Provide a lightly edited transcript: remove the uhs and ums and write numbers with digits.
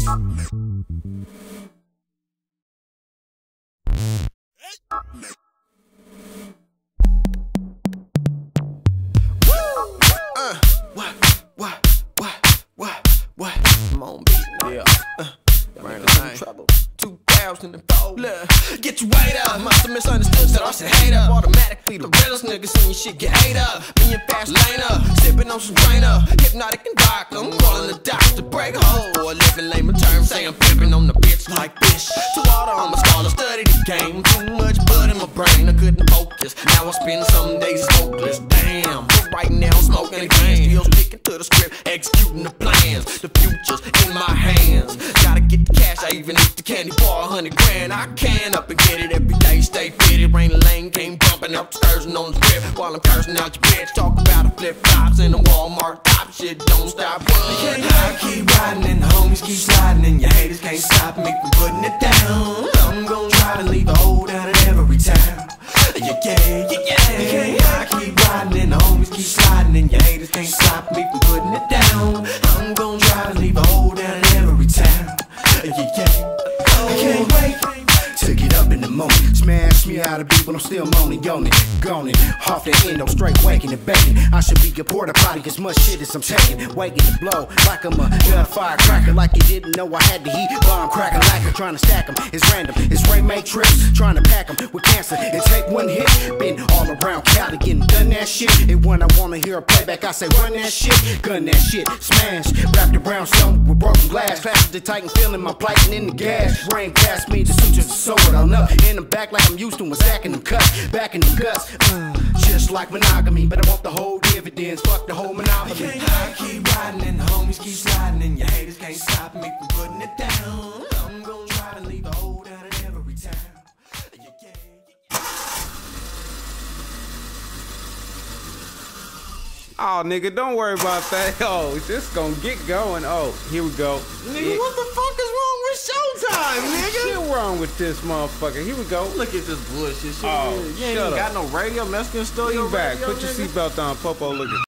What? I'm on beat. Yeah. Ran into trouble. 2004. Look, get your weight up. Must have misunderstood, said I should hate up. Automatically, the realest niggas seeing your shit get ate up. Me and fast lane up, sipping on some drain up. Hypnotic and dark, I'm calling the docs to break a hole. Or living layman terms, say I'm flipping on the bitch like fish. To all the almost scholar, study the game. Too much blood in my brain, I couldn't focus. Now I spend some days hopeless. Damn, but right now I'm smoking again. Still sticking to the script, executing the plans. The future's in my hands. Gotta get the cash, I even eat the candy bar. 100 grand, I can up and get it every day. Stay fitted, rain lane came bumping up, excursion on the strip while I'm cursing out your bitch. Talk about the flip flops in the Walmart top shit. Don't stop. I keep riding and the homies keep sliding and your haters can't stop me from putting it down. I'm gonna try to leave a hole down in every town. Yeah. I keep riding and the homies keep sliding and your haters can't stop me from putting it down. I'm gonna try to leave a hole down in every town. I can't wait to get up in the moment. Smash me out of beat, but I'm still moaning, on it. Gone it, off the endo, straight waking and baking. I should be a porta potty, as much shit as I'm taking. Waking to blow, like I'm a firecracker. Like you didn't know I had the heat. Bomb cracking like I'm trying to stack them. It's random, it's Ray Matrix. Trying to pack them with cancer and take one hit. Been all around Cali getting done that shit. And when I wanna hear a playback, I say run that shit. Gun that shit, smash. Wrapped around stone with broken glass. Clashes the Titan, feeling my plight and in the gas. Rain past me, the sutures are so what I love. In the back like I'm used to when stacking them cuts. Back in the guts. Just like monogamy, but I want the whole dividends. Fuck the whole monopoly. I keep riding and the homies keep sliding and your haters can't stop me from putting it down. I'm gonna try to leave a hole down in every town. Oh, nigga, don't worry about that. Oh, it's just gonna get going. Oh, here we go. Nigga, what the fuck is wrong with Showtime, nigga? What's wrong with this motherfucker? Here we go. Look at this bullshit shit. Oh, you ain't even got no radio, Mexican studio. Lean back. Radio, Put your nigga. seatbelt on, Popo. Look at